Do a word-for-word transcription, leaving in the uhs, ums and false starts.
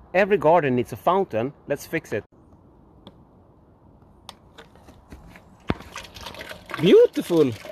Every garden needs a fountain. Let's fix it. Beautiful!